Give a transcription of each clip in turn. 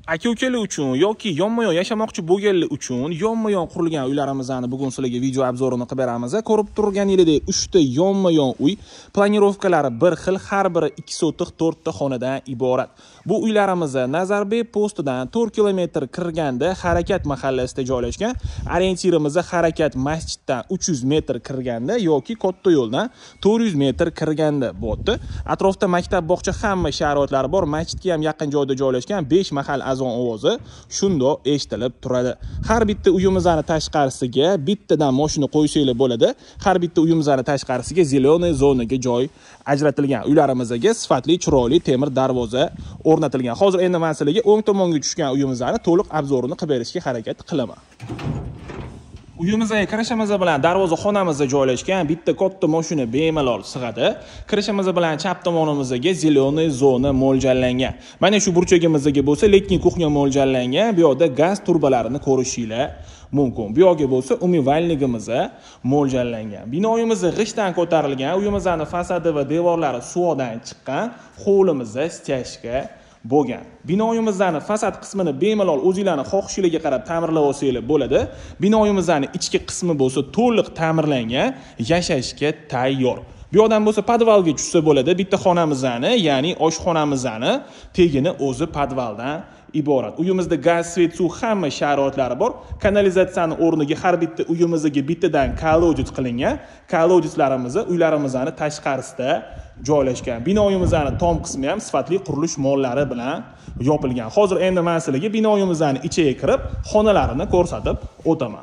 aka-ukalar uchun yoki yonma-yon yashamoqchi bo'lganlar uchun yonma-yon qurilgan uylarimizni bugun sizlarga video obzorini qilib beramiz. Ko'rib turganingizdek 3 ta yonma-yon uy, planirovkalari bir xil, har biri 2 sotix 4 ta xonadan iborat. Bu uylarimiz Nazarbek postidan 4 kilometr kirganda Harakat mahallasida joylashgan. Orientirimiz Harakat masjiddan 300 metr kirganda yoki katta yo'ldan 400 metr kirganda bo'ldi. Atrofda maktab, bog'cha hamma sharoitlari bor. Masjidga ham yaqin joyda joylashgan 5 mahal azon ovozi shundoq eshitilib turadi. Har bitta uyimizning tashqarisiga bittadan mashina qo'ysanglar bo'ladi. Har bitta uyimizning tashqarisiga zelenoy zonaga joy ajratilgan. Uylarimizga sifatli, chiroyli temir darvoza o'rnatilgan. Hozir endi men sizlarga o'ng tomonga tushgan uyimizni to'liq obzorini qilib berishga harakat qilaman. Uyimizga kirishimiz bilan darvoza xonamizda joylashgan bitta katta mashina bemalol sig'adi. Kirishimiz bilan chap tomonimizga zelenoy zona mo'ljallangan. Mana shu burchagimizga bo'lsa letniy kuxnya mo'ljallangan. Bu yerda gaz turbalarini ko'rishinglar mumkin. Bu yerga bo'lsa umyvalnigimiz mo'ljallangan. Binoyimiz g'ishtdan ko'tarilgan. Uyimizning fasadi va devorlari suvdan chiqqan. Hovlimizda stechka bo'lgan. Binoyimizning fasad qismini bemalol o'zingizlarning xohishingizga qarab ta'mirlab olsanglar bo'ladi. Binoyimizning ichki qismi bo'lsa to'liq ta'mirlangan, yashashga tayyor. Bu yerdan bo'lsa podvalga tushsa bo'ladi. Bitta xonamizni, ya'ni oshxonamizni tegini o'zi podvaldan iborat. Uyimizda gaz, svet, suv hamma sharoitlari bor. Kanalizatsiyani o'rniga har bitta uyimizga bittadan kolodets qilingan. Kolodetslarimiz uylarimizning tashqarisida joylashgan. Binoyimizning tom qismi ham sifatli qurilish mollari bilan yopilgan. Hozir endi men sizlarga binoyimizning ichiga kirib, xonalarini ko'rsatib o'taman.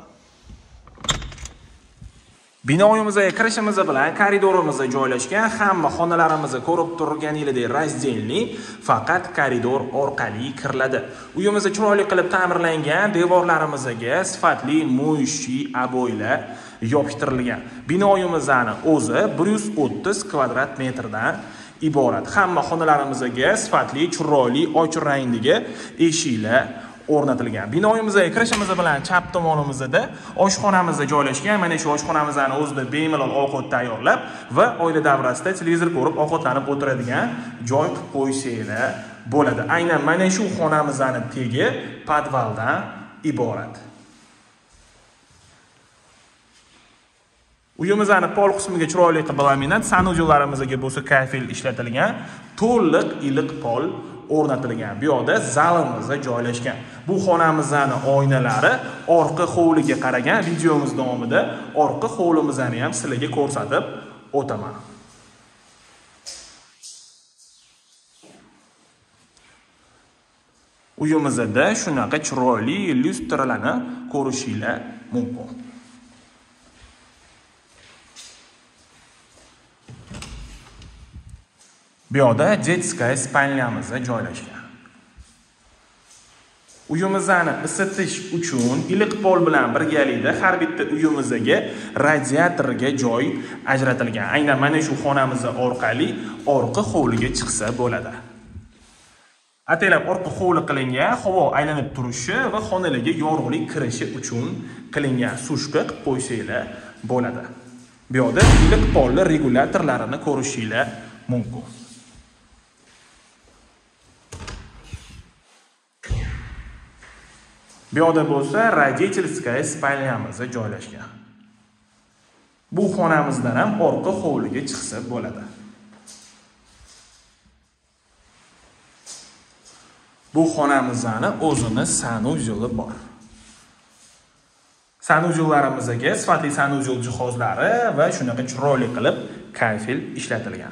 Binoyimizga kirishimiz bilan koridorimiz joylashgan. Hamma xonalarimizni ko'rib turganingizdek razdelli, faqat koridor orqali kiriladi. Uyimiz chiroyli qilib ta'mirlangan, devorlarimizga sifatli mo'yishli aboylar yopishtirilgan. Binoyimizning o'zi 130 kvadrat metrdan iborat. Hamma xonalarimizga sifatli, chiroyli, ochiq rangdagi eshiklar o'rnatilgan. Binoyimizga kirishimiz bilan chap tomonimizda oshxonamiz joylashgan. Mana shu oshxonamizning o'zida bemalol ovqat tayyorlab va oila davrasida televizor ko'rib ovqatlanib o'tiradigan joy qilib qo'ysanglar bo'ladi. Aynan mana shu xonamizning tegi podvaldan iborat. Uyimizning pol qismiga chiroyli qilib laminat, sanujollarimizga bo'lsa kafel ishlatilgan, to'liq iliq pol o'rnatilgan. Bu yerda zalimiz joylashgan. Bu xonamizning oynalari orqa hovliga qaragan. Videomiz davomida orqa hovlimizni ham sizlarga ko'rsatib o'taman. Uyimizda shunaqa chiroyli lyustralarni ko'rishinglar mumkin. Bu yerda детская spalnyamiz joylashgan. Uyimizni isitish uchun iliq pol bilan birgalikda har bitta uyimizga radiatorga joy ajratilgan. Aynan mana shu xonamiz orqali orqa hovliga chiqsa bo'ladi. Ataylab orqa hovli qilingan, havo aylanib turishi va xonalarga yorug'lik kirishi uchun qilingan sushka qilib qo'ysanglar bo'ladi. Bu yerda iliq polli regulyatorlarini ko'rishinglar mumkin. Bu yerda bo'lsa родительская spalnyamiz joylashgan. Bu xonamizdan ham orqa hovliga chiqsa bo'ladi. Bu xonamizning o'zini sanuzeli bor. Sanuzellarimizga sifatli sanuzel jihozlari va shunaqa chiroyli qilib kafel ishlatilgan.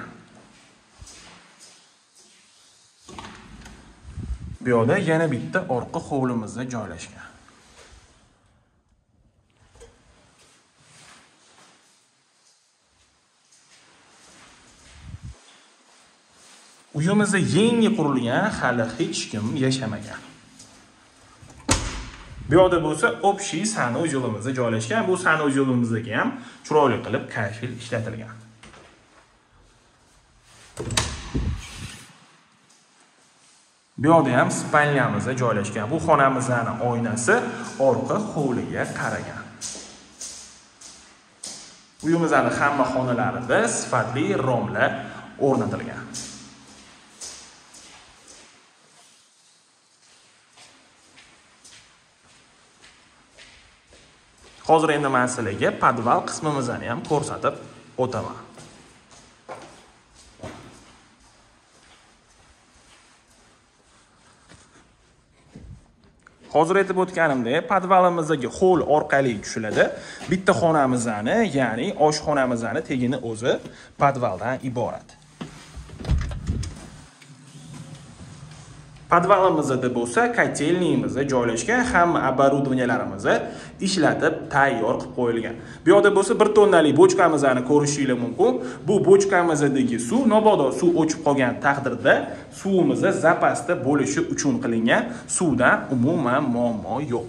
Bu yerda yana bitta orqa hovlimizda joylashgan. Uyimizda yangi qurilgan, hali hech kim yashamagan. Bu yerda bo'lsa общий sanuzelimiz joylashgan. Bu sanuzelimizga ham chiroyli qilib kafel ishlatilgan. Bu yerda ham spalnyamiz joylashgan. Bu xonamizning oynasi orqa hovliga qaragan. Uyimizning hamma xonalarida sifatli romlar o'rnatilgan. Hozir endi men sizlarga podval qismimizni ham ko'rsatib o'taman. Hozir aytib o'tganimdek, podvalimizga ho'l orqali tushiladi. Bitta xonamizni, ya'ni oshxonamizni tegini o'zi podvaldan iborat. Podvalimizda bo'lsa, kotelniyimizda joylashgan hamma оборудованияларimiz ishlatib tayyor qilib qo'yilgan. Bu yerda bo'lsa 1 tonnalik bochkamizni ko'rishingiz mumkin. Bu bochkamizdagi suv mabodo suv o'chib qolgan taqdirda suvimiz zapasda bo'lishi uchun qilingan. Suvdan umuman muammo yo'q.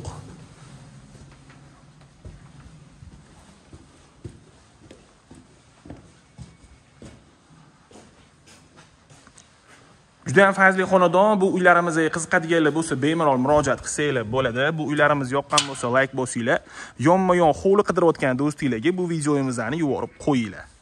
Juda ham fazli xonadon, bu uylarimizga qiziqadiganlar bo'lsa, bemalol murojaat qilsanglar bo'ladi. Bu uylarimiz yoqqan bo'lsa, like bosinglar. Yonma-yon hovli qidirayotgan do'stinglarga bu videomizni yuborib qo'yinglar.